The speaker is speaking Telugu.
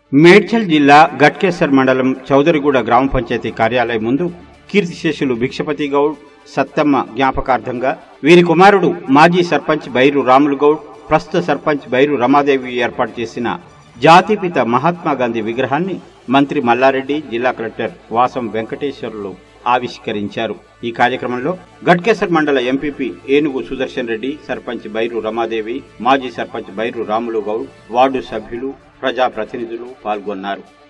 మేడ్చల్ జిల్లా గట్కేసర్ మండలం చౌదరిగూడ గ్రామ పంచాయతీ కార్యాలయం ముందు కీర్తిశేషులు భిక్షపతి గౌడ్ సత్తమ్మ జ్ఞాపకార్థంగా వీరి కుమారుడు మాజీ సర్పంచ్ బైరు రాములు గౌడ్ ప్రస్తుత సర్పంచ్ బైరు రమాదేవి ఏర్పాటు చేసిన జాతిపిత మహాత్మాగాంధీ విగ్రహాన్ని మంత్రి మల్లారెడ్డి, జిల్లా కలెక్టర్ వాసం వెంకటేశ్వర్లు ఆవిష్కరించారు. ఈ కార్యక్రమంలో గట్కేసర్ మండల ఎంపీపీ ఏనుగు సుదర్శన్ రెడ్డి, సర్పంచ్ బైరు రమాదేవి, మాజీ సర్పంచ్ బైరు రాములు గౌడ్, వార్డు సభ్యులు, ప్రజాప్రతినిధులు పాల్గొన్నారు.